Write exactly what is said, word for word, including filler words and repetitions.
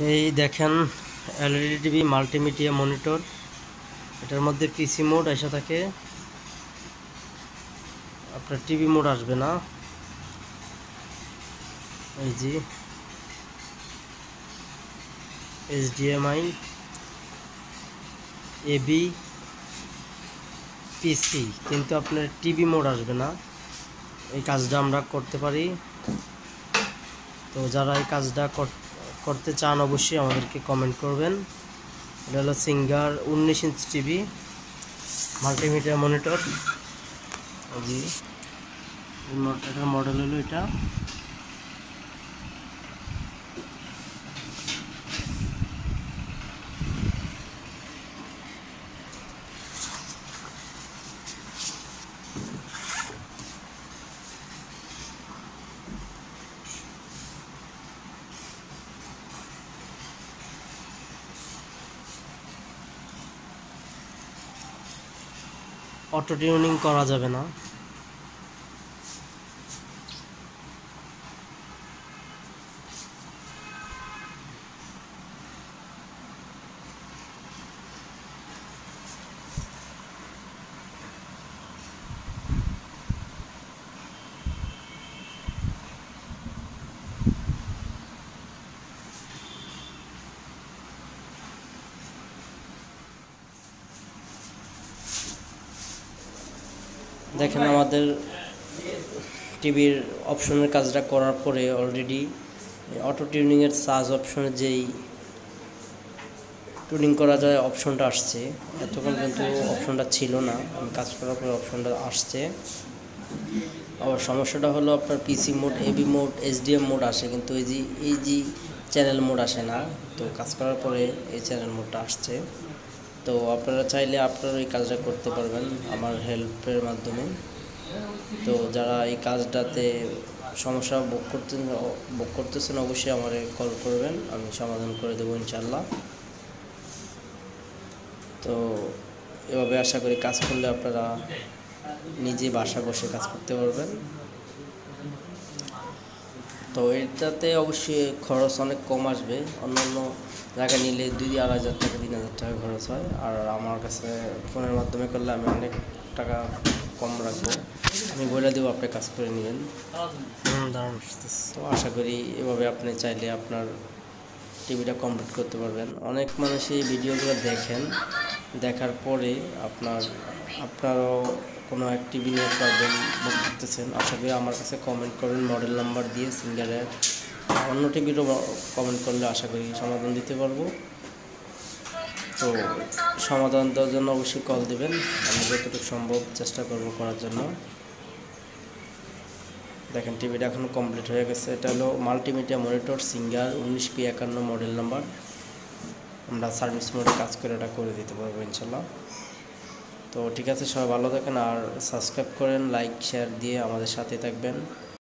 এই দেখেন LED TV multimedia monitor, এটার মধ্যে পিসি মোড এসে থাকে, আপনার টিভি মোড আসবে না। এই যে এইচডিএমআই এবি পিসি, কিন্তু আপনার টিভি মোড আসবে না। এই কাজটা আমরা করতে পারি। তো যারা এই কাজটা করতে চান অবশ্যই আমাদেরকে কমেন্ট করবেন। এটা হলো সিঙ্গার উনিশ ইঞ্চ টিভি মাল্টিমিডিয়া মনিটর। জি, এটার মডেল হলো এটা। অটো টিউনিং করা যাবে না। দেখেন আমাদের টিভির অপশনের কাজটা করার পরে অলরেডি অটো টিউনিংয়ের সার্চ অপশনে যেই টিউনিং করা যায় অপশনটা আসছে। এতক্ষণ কিন্তু অপশনটা ছিল না, আমি কাজ করার পরে অপশনটা আসছে। আবার সমস্যাটা হলো আপনার PC mode, AV mode, HDMI mode আসে, কিন্তু এই যে এই যে চ্যানেল মোড আসে না। তো কাজ করার পরে এই চ্যানেল মোডটা আসছে। তো আপনারা চাইলে আপনারা এই কাজটা করতে পারবেন আমার হেল্পের মাধ্যমে। তো যারা এই কাজটাতে সমস্যা ভোগ করতে ভোগ করতেছেন অবশ্যই আমারে কল করবেন, আমি সমাধান করে দেবো ইনশাল্লাহ। তো এভাবে আশা করি কাজ করলে আপনারা নিজে বাসায় বসে কাজ করতে পারবেন। তো এটাতে অবশ্যই খরচ অনেক কম আসবে, অন্যান্য জায়গায় নিলে দুই আড়াই হাজার টাকা তিন হাজার টাকা খরচ হয়, আর আমার কাছে ফোনের মাধ্যমে করলে আমি অনেক টাকা কম রাখবো। আমি বলে দেবো, আপনি কাজ করে নেবেন। তো আশা করি এভাবে আপনি চাইলে আপনার টিভিটা কমপ্লিট করতে পারবেন। অনেক মানুষ এই ভিডিওগুলো দেখেন, দেখার পরে আপনার আপনারও কোনো এক টিভি নিয়ে প্রবলেম ভোগ করতেছেন। আশা করি আমার কাছে কমেন্ট করবেন মডেল নাম্বার দিয়ে, সিঙ্গারের অন্য টিভিরও কমেন্ট করলে আশা করি সমাধান দিতে পারবো। তো সমাধান দেওয়ার জন্য অবশ্যই কল দেবেন, আমি যতটুকু সম্ভব চেষ্টা করব করার জন্য। দেখেন টিভিটা এখনও কমপ্লিট হয়ে গেছে। এটা হলো মাল্টিমিডিয়া মনিটর সিঙ্গার উনিশ পি একান্ন মডেল নাম্বার। আমরা সার্ভিস মোডে কাজ করে এটা করে দিতে পারবো ইনশাল্লাহ। তো ঠিক আছে, সবাই ভালো থাকেন আর সাবস্ক্রাইব করেন, লাইক শেয়ার দিয়ে আমাদের সাথে থাকবেন।